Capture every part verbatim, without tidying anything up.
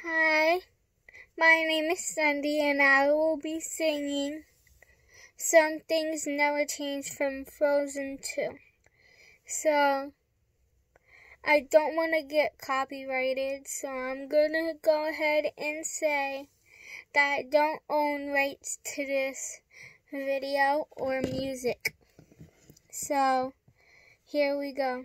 Hi, my name is Cindy and I will be singing Some Things Never Change from Frozen two. So, I don't want to get copyrighted, so I'm going to go ahead and say that I don't own rights to this video or music. So, here we go.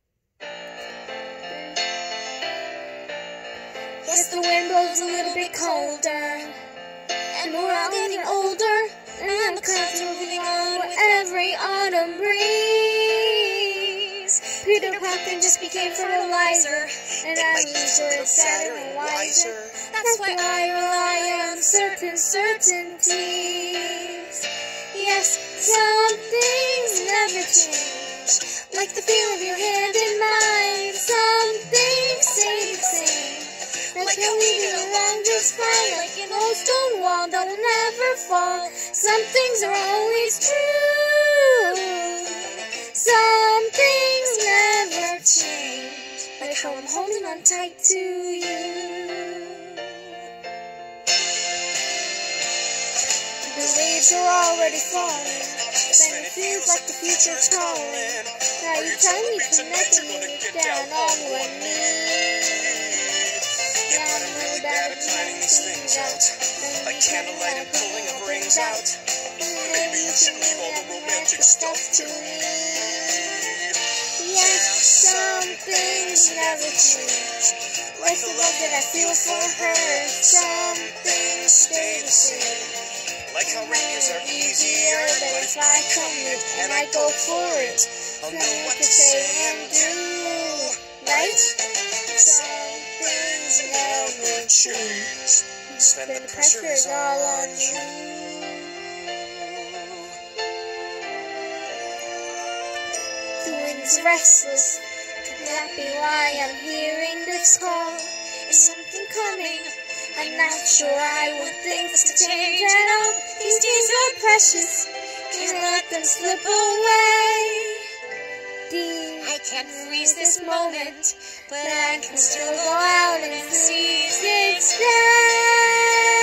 Yes, the wind blows a little bit colder, and we're all getting older, and the clouds are moving on with every autumn breeze. Peter Pan just became fertilizer, and I'm sure it's sadder and wiser. That's why I rely on certain certainties. Yes, some things never change, like the feel of your hand in mine. Some things stay the same, like how we get along just fine, like an old stone wall that'll never fall. Some things are always true. Some things never change, like how I'm holding on tight to you. The leaves are already falling, then it feels like the future's calling. Now you tell me tonight that you get down on one knee. Planning these things out, like candlelight and pulling of rings out. Maybe you should leave all the romantic stuff to me. Yes, some things never change, like the love that I feel for her. Some things stay the same, like how reindeers are easier, but if I come here and I go for it, I'll know what to say and do, right? Some things never change, then the pressure is all on you. The wind's restless, could that be why I'm hearing this call? Is something coming? I'm not sure I would think to change at all. These days are precious, can't let them slip away. Dear, I can't freeze this moment, but I can still go out and seize its day.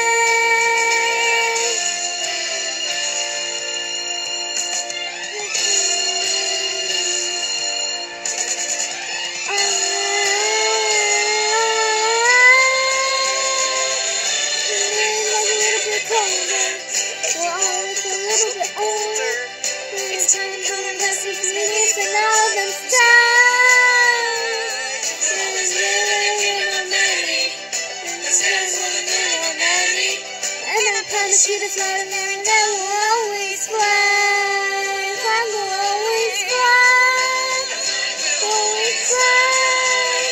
Sweetest light and there and I will always fly. I will always fly, always fly.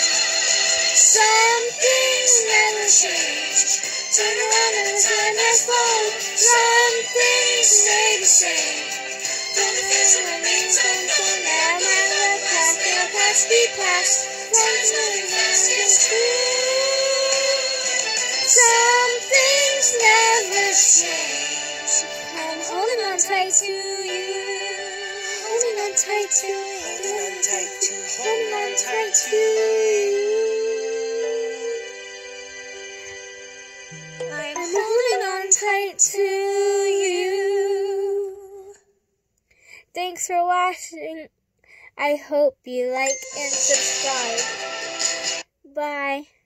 Some things never change, turn around and the time has flown. Some things stay the same, but the future remains unfold. Now my love past, their past be past. Some things never true. Some things never change. I'm holding on tight to you, holding on tight to you, holding on tight to, holding on tight to you. I'm holding on tight to you. Thanks for watching. I hope you like and subscribe. Bye.